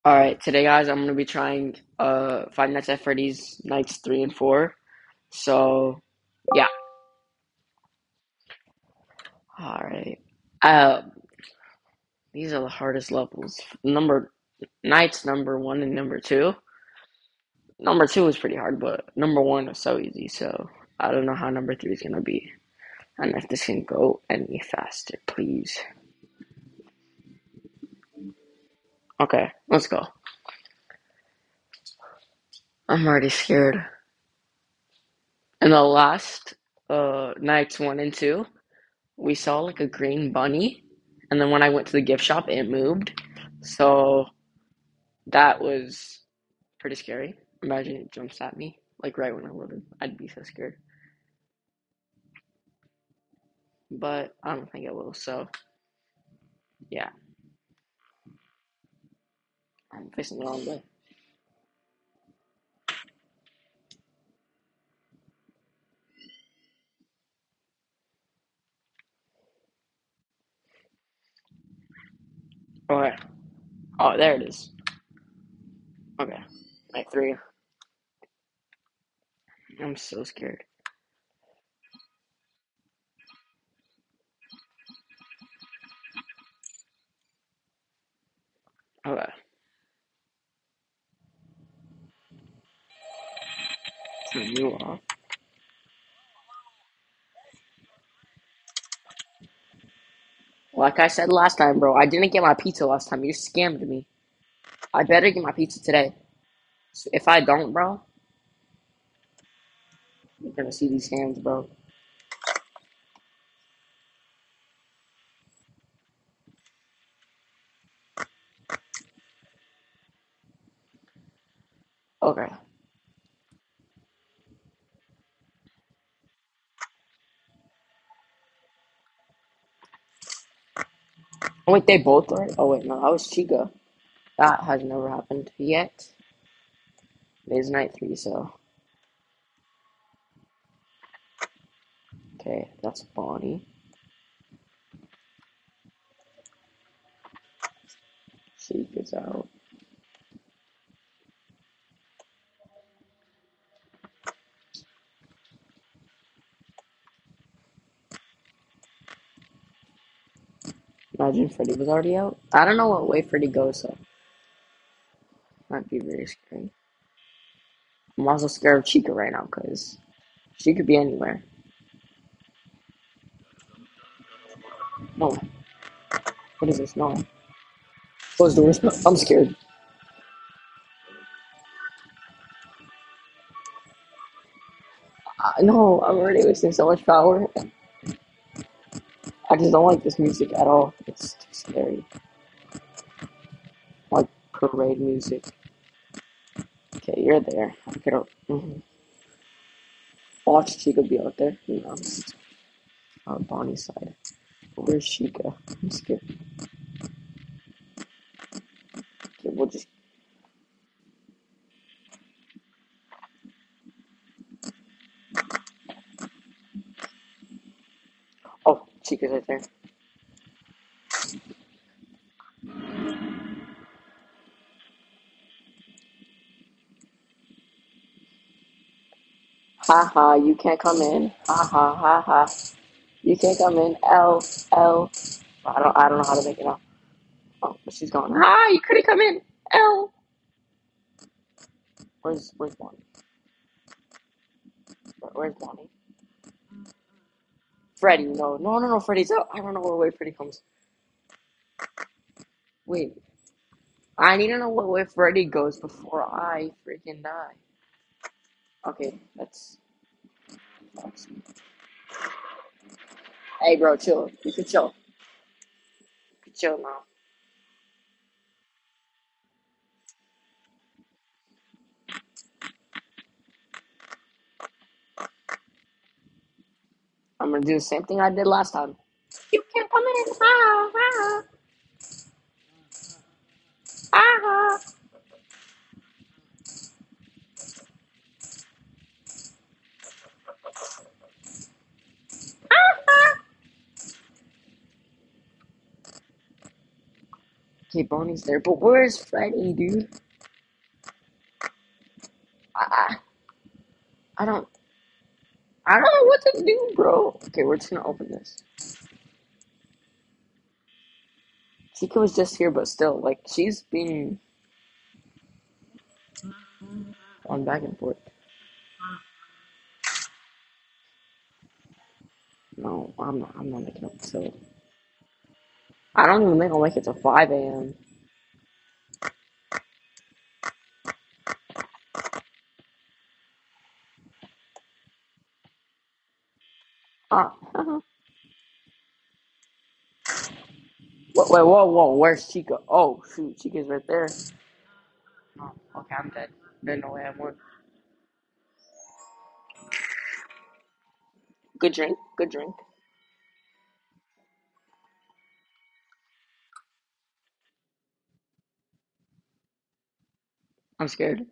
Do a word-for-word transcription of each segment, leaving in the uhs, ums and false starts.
All right, today, guys, I'm gonna be trying uh Five Nights at Freddy's nights three and four. So, yeah. All right. Uh, these are the hardest levels. Number nights number one and number two. Number two is pretty hard, but number one is so easy. So I don't know how number three is gonna be, and if this can go any faster, please. Okay, let's go. I'm already scared. In the last uh nights one and two, we saw like a green bunny, and then when I went to the gift shop, it moved. So that was pretty scary. Imagine it jumps at me, like right when I loaded. I'd be so scared. But I don't think it will. So yeah, I'm facing the wrong way. Okay. Oh, there it is. Okay. Night three. I'm so scared. Okay. Turn you off. Like I said last time, bro, I didn't get my pizza last time. You scammed me. I better get my pizza today. So if I don't, bro, you're gonna see these hands, bro. Okay. Oh, wait, they both are? Oh, wait, no, that was Chica. That has never happened yet. It is night three, so. Okay, that's Bonnie. Chica's out. Imagine Freddy was already out. I don't know what way Freddy goes, so. Might be very scary. I'm also scared of Chica right now, because she could be anywhere. No. What is this? No. Close doors. I'm scared. Uh, no, I'm already wasting so much power. I just don't like this music at all. It's too scary. Like parade music. Okay, you're there. I could. Mm-hmm. Watch Chica be out there. You know, on Bonnie's side. Where's Chica? I'm scared. Okay, we'll just. Oh, Chica's right there. Ha ha, you can't come in. Ha ha ha ha. You can't come in. L L. I don't. I don't know how to make it out. Oh, she's gone. Ah, you couldn't come in. L. Where's Where's Bonnie? Where, where's Bonnie? Freddy. No, no, no, no. Freddy's out. I don't know what way Freddy comes. Wait. I need to know what way Freddy goes before I freaking die. Okay, that's. that's Hey, bro, chill. You can chill. You can chill now. I'm gonna do the same thing I did last time. You can't come in. Ah, ah, ah. Okay, Okay, Bonnie's there, but where's Freddy, dude? I, I, I don't, I don't know what to do, bro. Okay, we're just gonna open this. Chica was just here, but still, like, she's being on back and forth. No, I'm not. I'm not making up. So I don't even think I'll make it to five a m. Ah, wait, wait, whoa, whoa. Where's Chica? Oh, shoot, Chica's right there. Oh, okay, I'm dead. There's no way I won. Good drink. Good drink. I'm scared.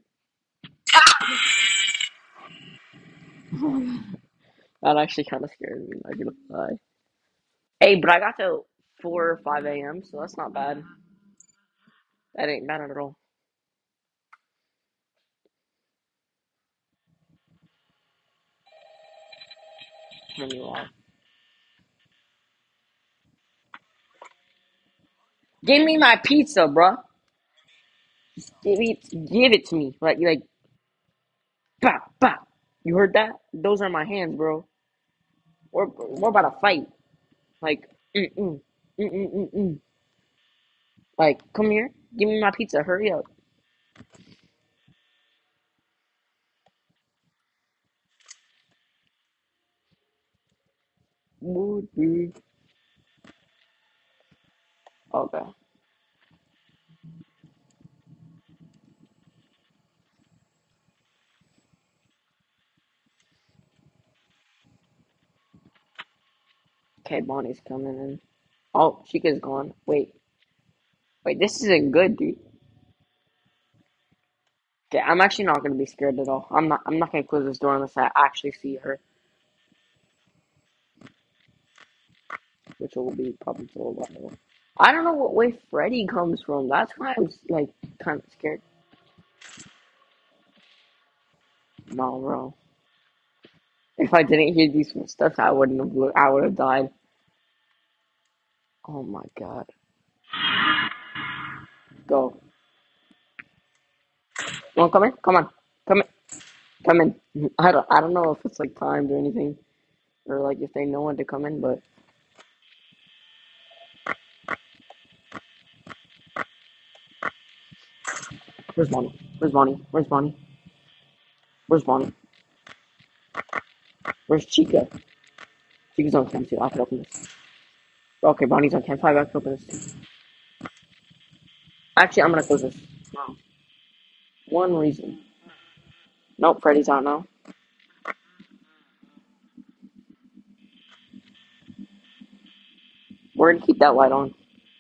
That actually kind of scared me. Not gonna lie. Hey, but I got to four or five a m, so that's not bad. That ain't bad at all. Turn you off. Give me my pizza, bruh. Give it, give it to me. Like, like, bah, bah. You heard that? Those are my hands, bro. We're we're about to fight. Like, mm mm, mm mm mm mm. Like, come here. Give me my pizza. Hurry up. Would be okay. Okay, Bonnie's coming in. Oh, Chica's gone. Wait, wait. This isn't good, dude. Okay, I'm actually not gonna be scared at all. I'm not. I'm not gonna close this door unless I actually see her, which will be probably for a while. I don't know what way Freddy comes from. That's why I'm like kind of scared. No, bro. If I didn't hear these footsteps, I wouldn't have. I would have died. Oh my god. Go. Well, come in. Come on. Come in. Come in. I don't. I don't know if it's like timed or anything, or like if they know when to come in. But where's Bonnie? Where's Bonnie? Where's Bonnie? Where's Bonnie? Where's Chica? Chica's on cam too. I can open this. Okay, Bonnie's on cam. Five. I can open this. Actually, I'm gonna close this. No. One reason. Nope. Freddy's out now. We're gonna keep that light on.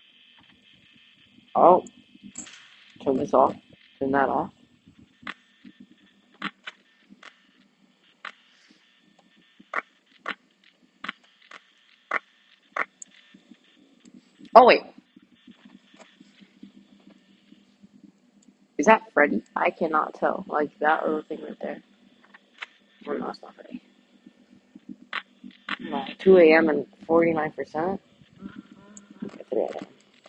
Oh, turn this off. Turn that off. Oh wait. Is that Freddy? I cannot tell. Like that little thing right there. Oh no, it's not Freddy. No, two a m and forty-nine percent. Okay, three a m.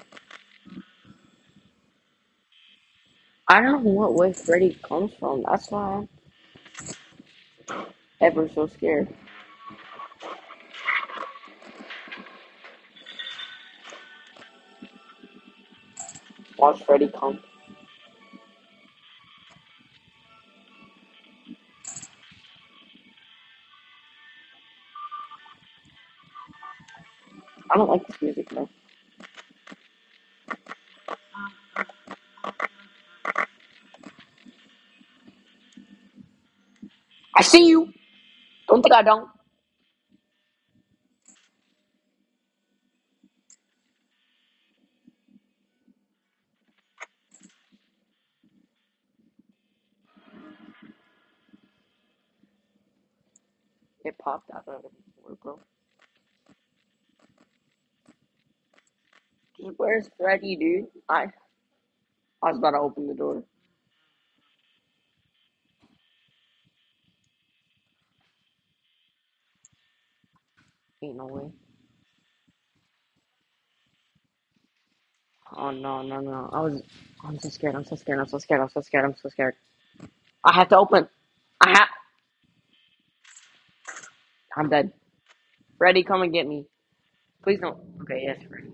I don't know what way Freddy comes from. That's why I'm ever so scared. Watch Freddy come. I don't like this music though. I see you. Don't think I don't. It popped out of it before, bro. Where's Freddy, dude? I I was about to open the door. Ain't no way. Oh no, no, no. I was I'm so scared, I'm so scared, I'm so scared, I'm so scared, I'm so scared. I have to open. I have I'm dead. Freddy, come and get me. Please don't. Okay, yes, Freddy.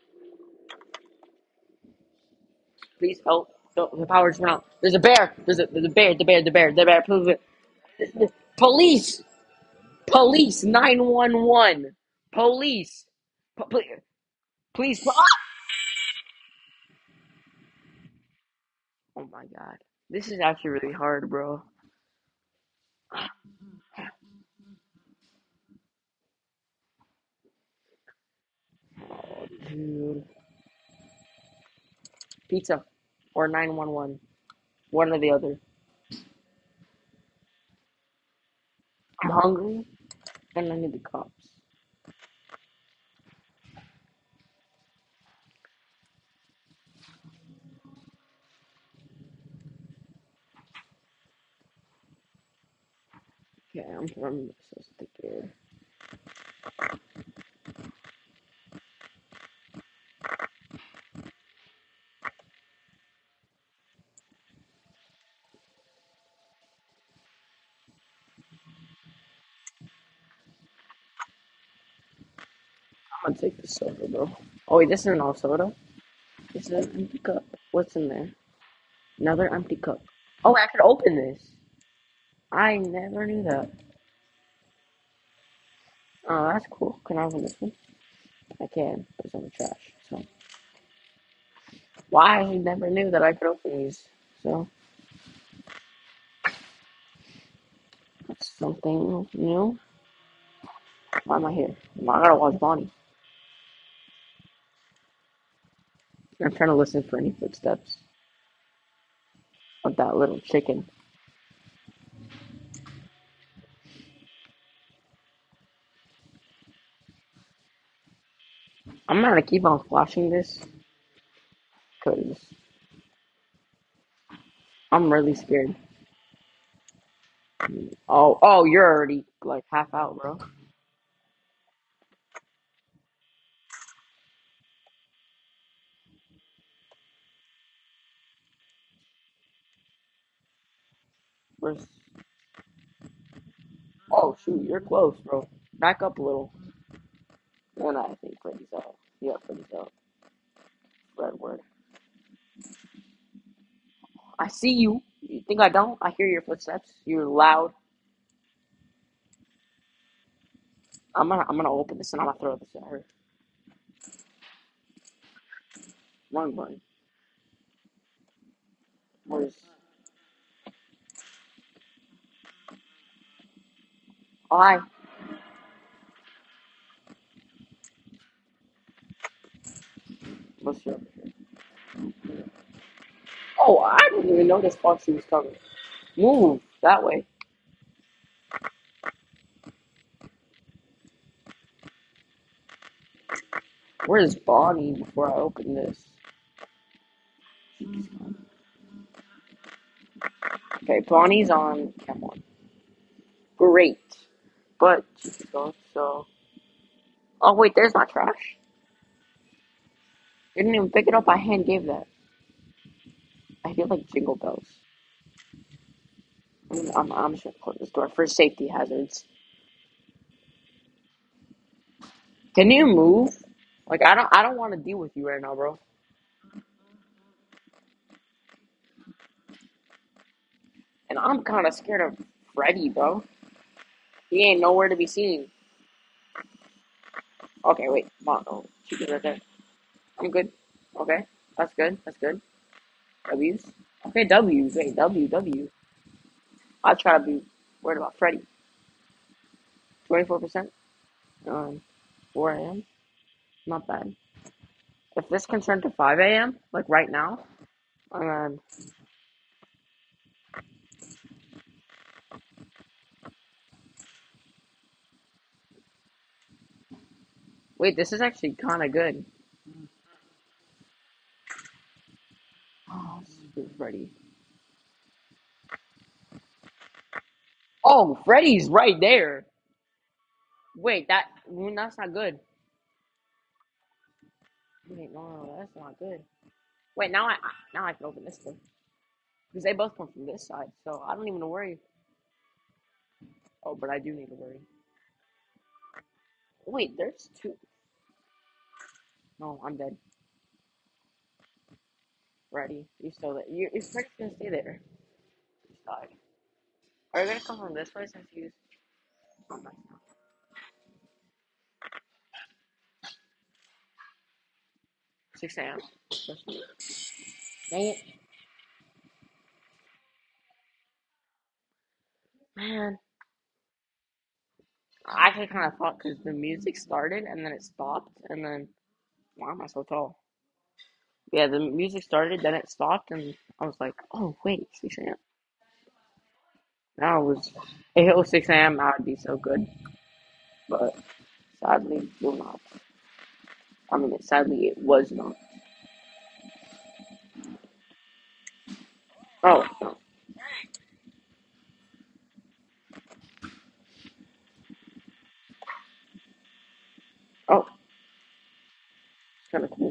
Please help. The, the power's run out. There's a bear. There's a there's a bear. The bear. The bear. The bear. Please. Police. Police. Nine one one. Police. Po- please. Please. Ah! Oh my god. This is actually really hard, bro. Oh, dude. Pizza or nine one one. One or the other. I'm hungry and I need the cops. Okay, I'm, I'm so scared. I'm gonna take the soda, bro. Oh wait, this isn't all soda. This is an empty cup. What's in there? Another empty cup. Oh, I could open this. I never knew that. Oh, that's cool. Can I open this one? I can. It's on the trash. So why I never knew that I could open these. So that's something new. Why am I here? I gotta watch Bonnie. I'm trying to listen for any footsteps of that little chicken. I'm gonna keep on flashing this because I'm really scared. Oh, oh, you're already like half out, bro. Where's? Oh shoot, you're close, bro. Back up a little. And I think Freddy's out. Yeah, Freddy's out. Red word. I see you. You think I don't? I hear your footsteps. You're loud. I'm gonna I'm gonna open this and I'm gonna throw this at her. Wrong button. Where's oh hi. What's your Oh, I didn't even notice Foxy was coming. Move that way. Where's Bonnie before I open this? Okay, Bonnie's on cam one. Great. But she's gone, so oh wait, there's my trash. You didn't even pick it up, I hand gave that. I feel like jingle bells. I'm, I'm, I'm just gonna close this door for safety hazards. Can you move? Like I don't I don't want to deal with you right now, bro. And I'm kind of scared of Freddy, bro. He ain't nowhere to be seen. Okay, wait, come on. Oh, she right there. I'm good. Okay, that's good. That's good. W's. Okay, W's. Wait, W, W. I try to be worried about Freddy. twenty-four percent. Um, four a m. Not bad. If this can turn to five a m, like right now, um, wait, this is actually kind of good. Oh, Freddy's right there. Wait, that mm, that's not good. Wait, no, no, that's not good. Wait, now I now I can open this one because they both come from this side, so I don't even need to worry. Oh, but I do need to worry. Wait, there's two. No, I'm dead. Freddy, you still there? You, is Freddy's gonna stay there? He's died. Are you gonna come from this way since he's? Oh, nice. six a m. Dang it, man. I actually kind of thought because the music started and then it stopped and then why am I so tall? Yeah, the music started, then it stopped, and I was like, oh wait, six a m. Now it was if it was six a m. I'd be so good, but sadly, it will not. I mean, sadly, it was not. Oh, no. Oh, it's kind of cool.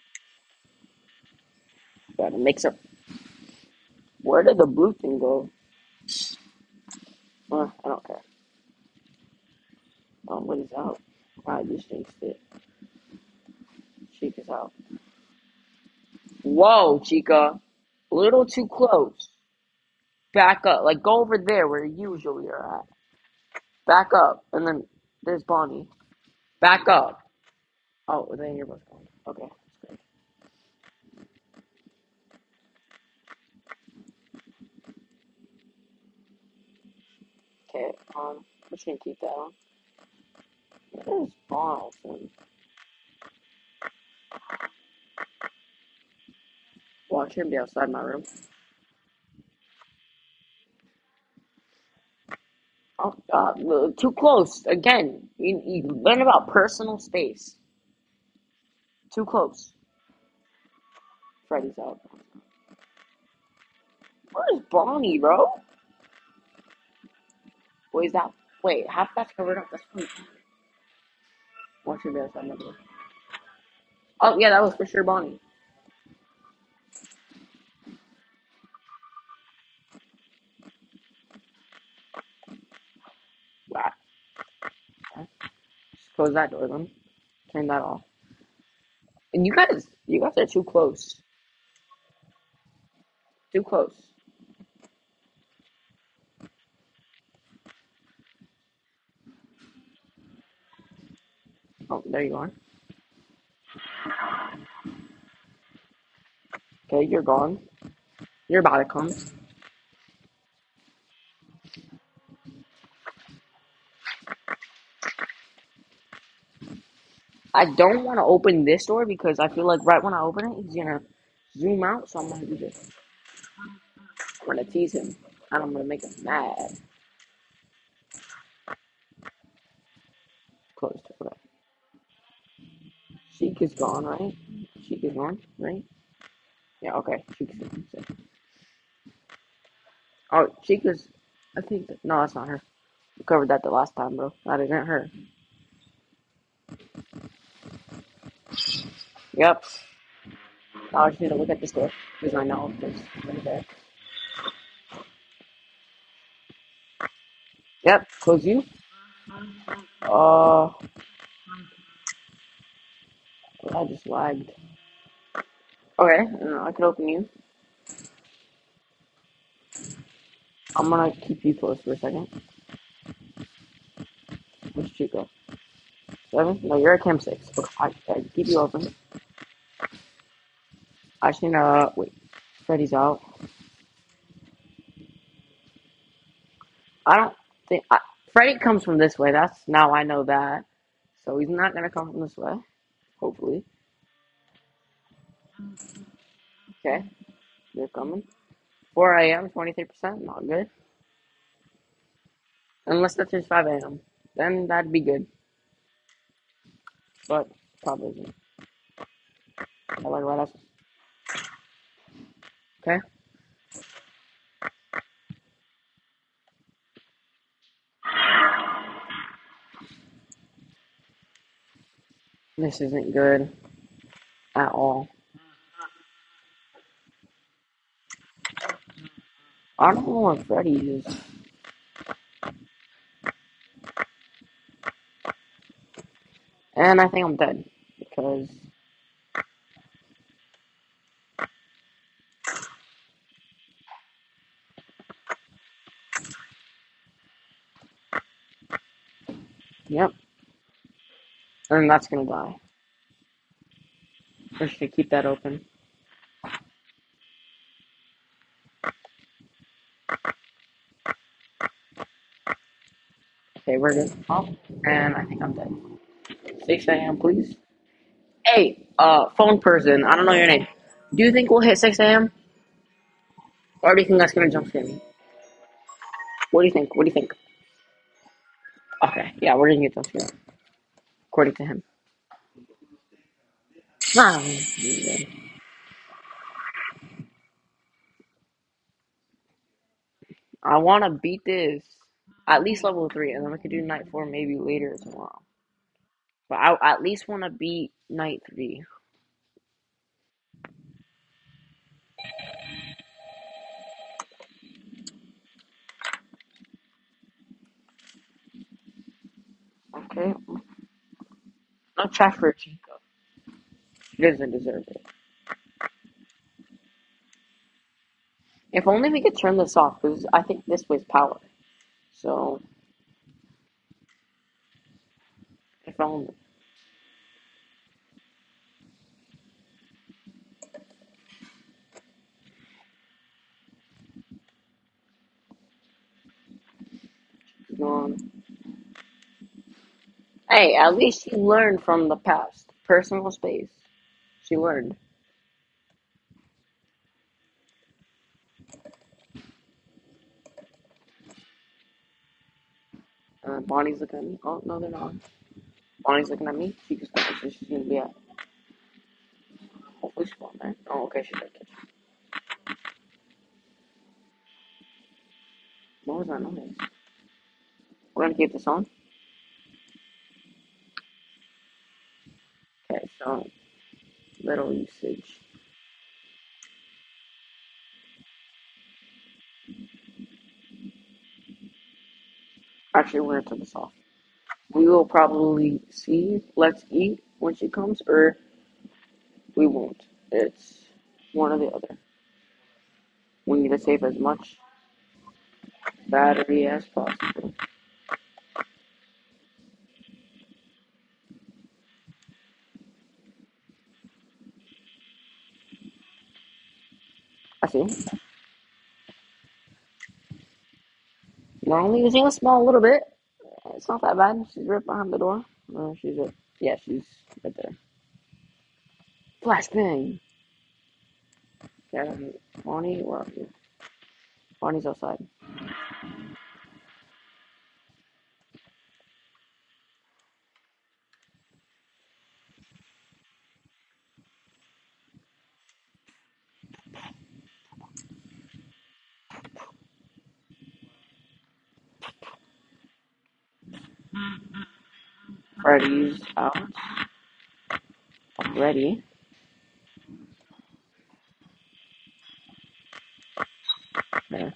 Gotta mix up. Where did the blue thing go? Uh, I don't care. Oh, what is out? I just jinxed it. Chica's out. Whoa, Chica. A little too close. Back up. Like, go over there where you usually are at. Back up. And then there's Bonnie. Back up. Oh, then you're both gone. Okay, that's great. Okay, um, I'm just gonna keep that on. There's balls and watch him be outside my room. Oh God, uh, too close. Again, you, you learn about personal space. Too close. Freddy's out. Where's Bonnie, bro? What is that? Wait, half that's covered up. That's funny. Watch him be outside my room. Oh yeah, that was for sure Bonnie. Wow. Just close that door then. Turn that off. And you guys, you guys are too close. Too close. Oh, there you are. Okay, you're gone. You're about to come. I don't want to open this door because I feel like right when I open it, he's gonna zoom out. So I'm gonna do this. I'm gonna tease him, and I'm gonna make him mad. Closed. Okay. Sheik is gone, right? Sheik is gone, right? Yeah. Okay. Sheik is gone. Oh, Sheik is. I think. That, no, that's not her. We covered that the last time, bro. That isn't her. Yep. I just need to look at this door because I know there's somebody there. Yep. Close you. Uh, I just lagged. Okay. Uh, I can open you. I'm gonna keep you close for a second. Where's Chico? Seven? No, you're at Cam six. Okay, I, I keep you open. I should, uh, wait. Freddy's out. I don't think, I, Freddy comes from this way. That's, now I know that. So he's not gonna come from this way. Hopefully. Okay, they're coming. four a m, twenty-three percent, not good. Unless that turns five a m. Then that'd be good. But, probably isn't. I like right up. Okay. This isn't good at all. I don't know what Freddy is. And I think I'm dead. Because, yep. And that's gonna die. We're just gonna keep that open. Okay, we're good. Oh, and I think I'm dead. six a m, please. Hey, uh, phone person, I don't know your name. Do you think we'll hit six a m? Or do you think that's gonna jump scare me? What do you think? What do you think? Okay, yeah, we're gonna get jump scared, according to him. Ah, I wanna beat this at least level three, and then we could do night four maybe later tomorrow. But I at least wanna beat night three. Okay, no trash for Chico. She doesn't deserve it. If only we could turn this off, because I think this was power. So, if only. Um, hey, at least she learned from the past. Personal space. She learned. Uh, Bonnie's looking at me. Oh, no, they're not. Bonnie's looking at me. She just so she's gonna be at. Hopefully she's on there. Oh, okay, she's at kitchen. What was that noise? We're gonna keep this on. Okay, so little usage. Actually, we're gonna turn this off. We will probably see Let's Eat when she comes, or we won't. It's one or the other. We need to save as much battery as possible. I see. We're only using a small little bit. It's not that bad. She's right behind the door. No, she's right. Yeah, she's right there. Flashbang. Okay, Bonnie, where are you? Bonnie's outside. Freddy's out already. There.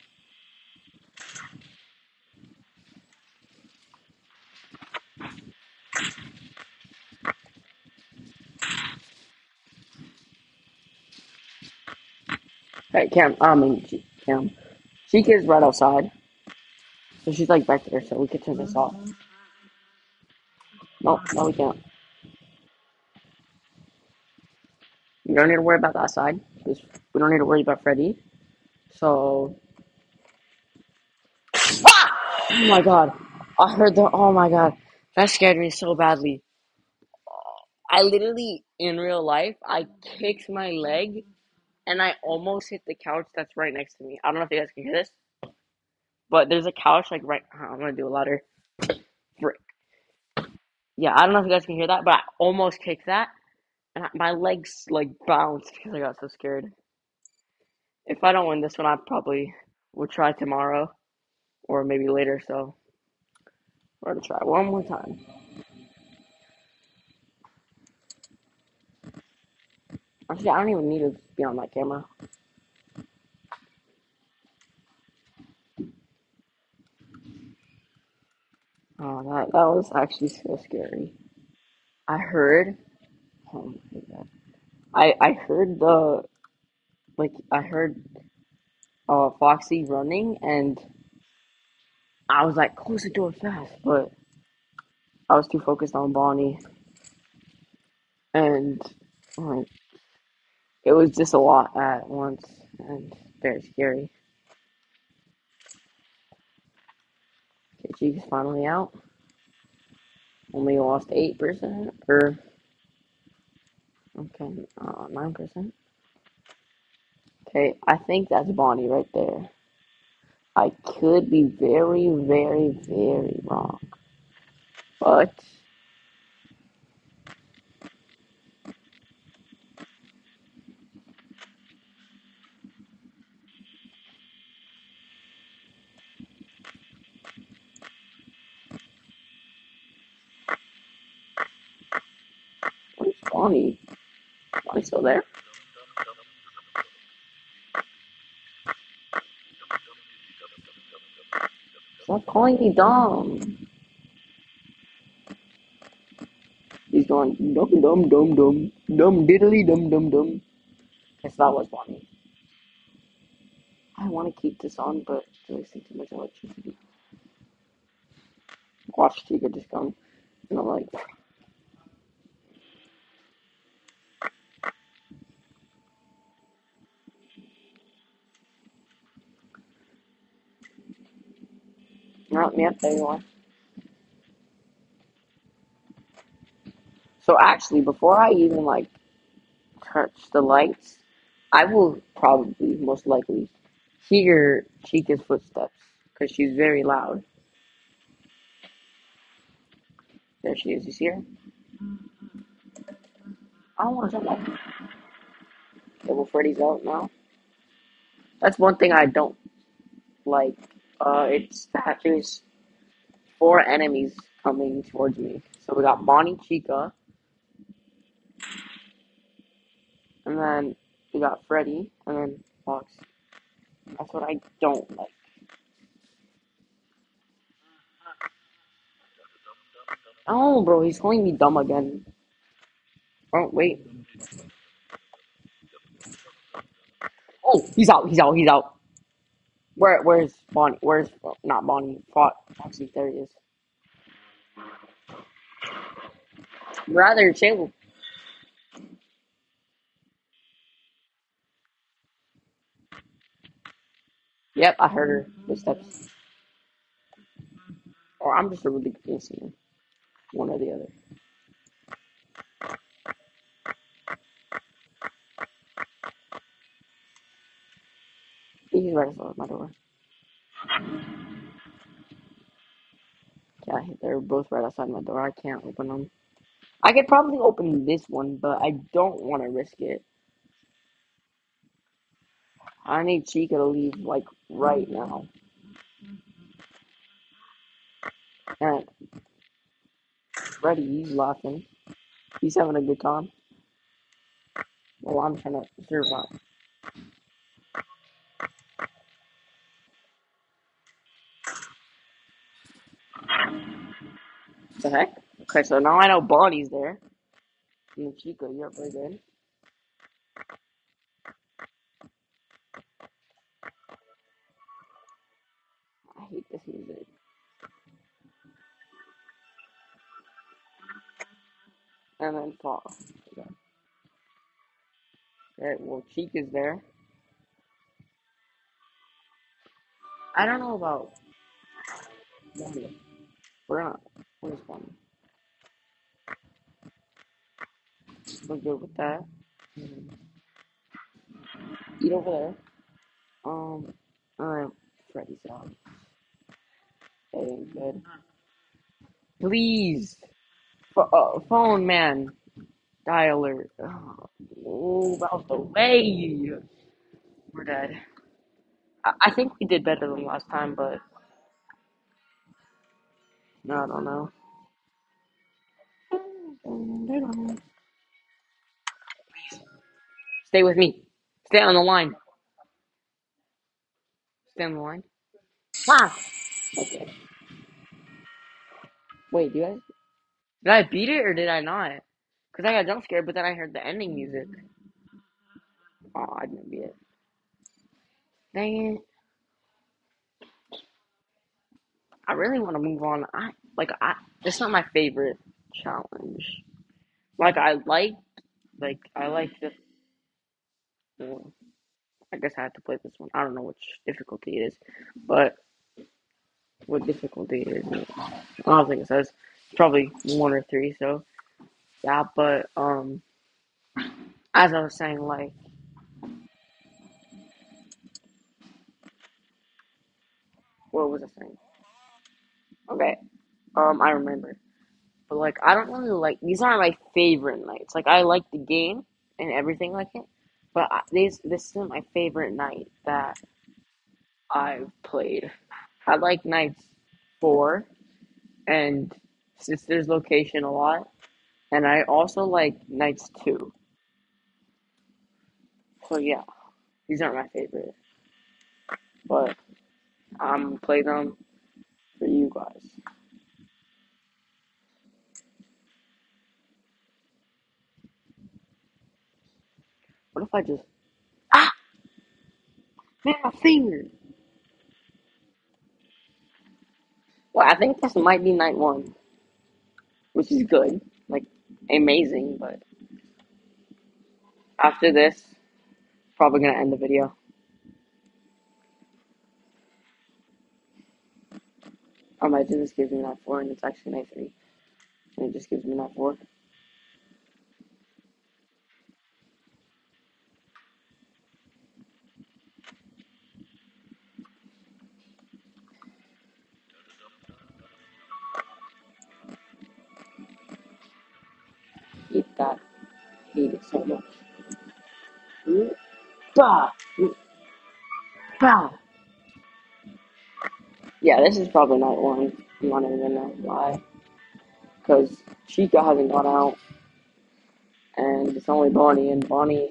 Hey, Cam. I mean, Cam. Chica is right outside, so she's like back there. So we could turn this off. No, no, we can't. You don't need to worry about that side. Because we don't need to worry about Freddy. So. Ah! Oh my god. I heard the. Oh my god. That scared me so badly. I literally, in real life, I kicked my leg and I almost hit the couch that's right next to me. I don't know if you guys can hear this, but there's a couch like right. I'm gonna do a louder. Frick. Yeah, I don't know if you guys can hear that, but I almost kicked that, and my legs like bounced because I got so scared. If I don't win this one, I probably will try tomorrow or maybe later. So we're gonna try one more time. Actually, I don't even need to be on my camera. Oh, that that was actually so scary. I heard. Oh my god. I I heard the like I heard uh Foxy running, and I was like, close the door fast, but I was too focused on Bonnie, and like it was just a lot at once, and very scary. Okay, she's finally out. Only lost eight percent, or okay, uh, nine percent. Okay, I think that's Bonnie right there. I could be very, very, very wrong, but where's Bonnie? Bonnie still there? Stop calling me dumb. He's going dum dum dum dum dum diddly dum dum dum. Guess that was Bonnie. I want to keep this on, but it's wasting too much electricity. Watch Tiga just come. And I'm like, not me up there you are. So actually, before I even like touch the lights, I will probably most likely hear Chica's footsteps because she's very loud. There she is. You see her? I don't want to jump off. Okay, well, Freddy's out now. That's one thing I don't like. Uh, it's that there's four enemies coming towards me. So we got Bonnie, Chica, and then we got Freddy, and then Fox. That's what I don't like. Oh, bro, he's calling me dumb again. Oh, wait. Oh, he's out. He's out. He's out. Where? Where's Bonnie? Where's not Bonnie? Fox. Foxy. There he is. Rather chill. Yep, I heard her footsteps. Or I'm just a really good singer. One or the other. He's right outside my door. Yeah, they're both right outside my door. I can't open them. I could probably open this one, but I don't want to risk it. I need Chica to leave, like, right now. And Freddy, he's laughing. He's having a good time. Well, I'm trying to survive. The heck? Okay, so now I know Bonnie's there. And the Chica, you're very good. I hate this music. And then fall. Okay, okay, well, Chica's there. I don't know about Bonnie. We're not. Where's Bonnie? We're good with that. Eat over there. Um, alright. Freddy's out. That ain't good. Please! F- uh, phone man. Dialer. Oh, move out the way! We're dead. I, I think we did better than last time, but no, I don't know. Stay with me. Stay on the line. Stay on the line. Ah! Okay. Wait, do I did I beat it or did I not? Because I got jump scared, but then I heard the ending music. Oh, I didn't beat it. Dang it. I really want to move on. I like I it's not my favorite challenge. Like I like like I like the well, I guess I have to play this one. I don't know which difficulty it is. But what difficulty is it? I don't think it says. It's probably one or three, so yeah, but um as I was saying, like what was I saying? Okay. Um I remember. But like I don't really like these aren't my favorite nights. Like I like the game and everything like it. But I, these this isn't my favorite night that I've played. I like nights four and Sister's Location a lot. And I also like nights two. So yeah, these aren't my favorite. But I'm gonna play them for you guys. What if I just ah man my finger? Well, I think this might be night one, which is good. Like amazing, but after this, probably gonna end the video. Imagine this gives me night four and it's actually night three. And it just gives me night four. Hate that. Hate it so much. Mm, bah, mm, bah. Yeah, this is probably night one. I'm not even gonna lie. Because Chica hasn't got out. And it's only Bonnie. And Bonnie,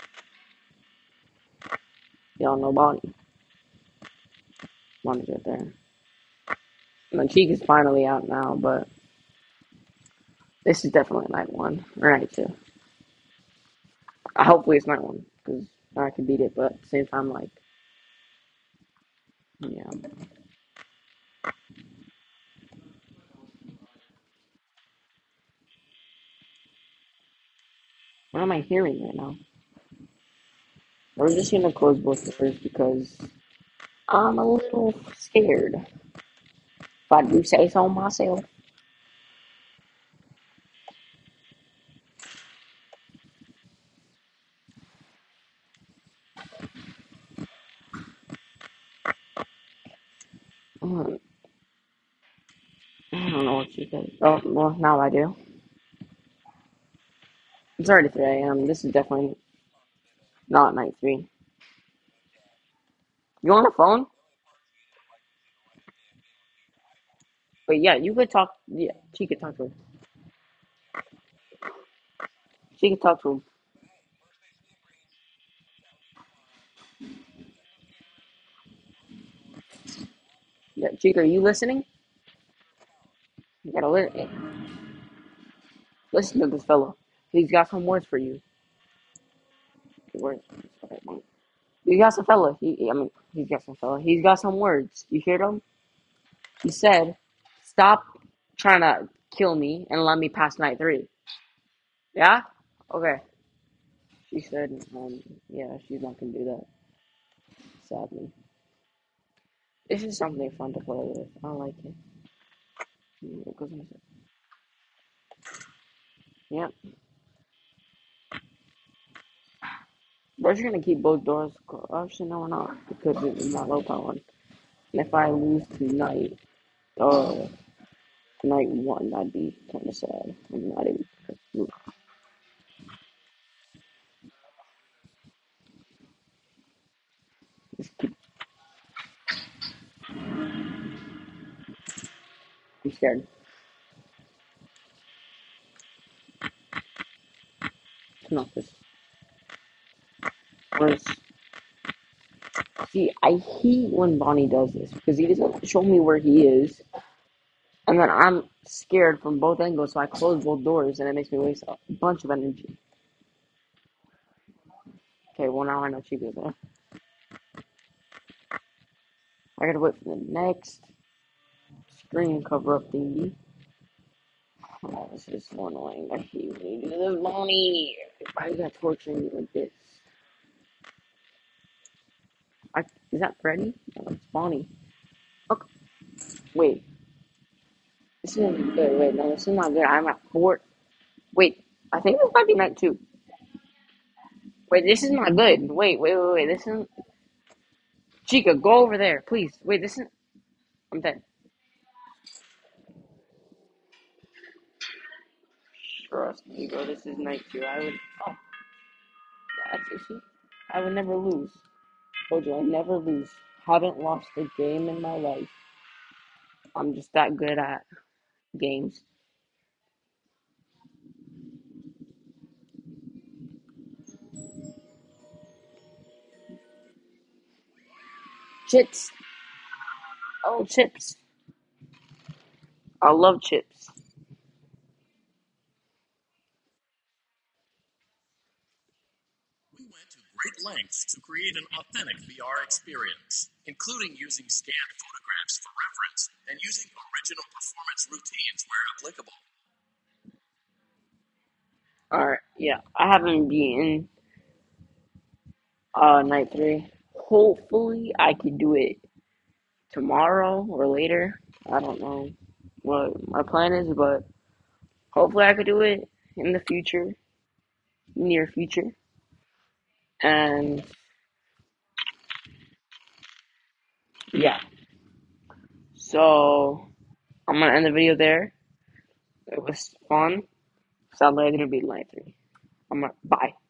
y'all know Bonnie. Bonnie's right there. And then Chica's finally out now, but this is definitely night one. Or night two. Uh, hopefully it's night one. Because I can beat it, but at the same time, like, yeah. What am I hearing right now? We're just gonna close both doors because I'm a little scared. If I do say so myself. Um, I don't know what you said. Oh, well, now I do. It's already three a m. This is definitely not night three. You on the phone? But yeah, you could talk. Yeah, she could talk to him. She could talk to him. Yeah, Chica, are you listening? You gotta li- listen to this fellow. He's got some words for you. Words. He got some fella. He, I mean, he's got some fella. He's got some words. You hear them? He said, "Stop trying to kill me and let me pass night three." Yeah. Okay. She said, um, yeah, she's not gonna do that. Sadly, this is something fun to play with. I like it. It goes in- Yeah. We're just gonna keep both doors closed. Actually, no, we're not because it's not low power. And if I lose tonight, uh, night one, that'd be kind of sad. I'm not even. Just keep, I'm scared. It's not this. Was see, I hate when Bonnie does this because he doesn't show me where he is, and then I'm scared from both angles, so I close both doors, and it makes me waste a bunch of energy. Okay, well now I know Chico's there. I gotta wait for the next screen cover up thingy. Oh, this is so annoying. I hate when you do this, Bonnie. Why you gotta torture me like this? I, is that Freddy? No, it's Bonnie. Okay, wait. This isn't good. Wait, no, this is not good. I'm at four. Wait, I think this might be night two. Wait, this is not good. Wait, wait, wait, wait. This isn't. Chica, go over there, please. Wait, this isn't. I'm dead. Trust me, bro. This is night two. I would. Oh, that's issue. I would never lose. Told you, I never lose. Haven't lost a game in my life. I'm just that good at games. Chips. Oh, chips. I love chips. We went to great lengths to create an authentic V R experience, including using scanned photographs for reference and using original performance routines where applicable. Alright, yeah. I haven't beaten uh night three. Hopefully I can do it tomorrow or later. I don't know what my plan is, but hopefully I could do it in the future, near future. And yeah. So I'm gonna end the video there. It was fun. Sadly I didn't beat night three. I'm gonna bye.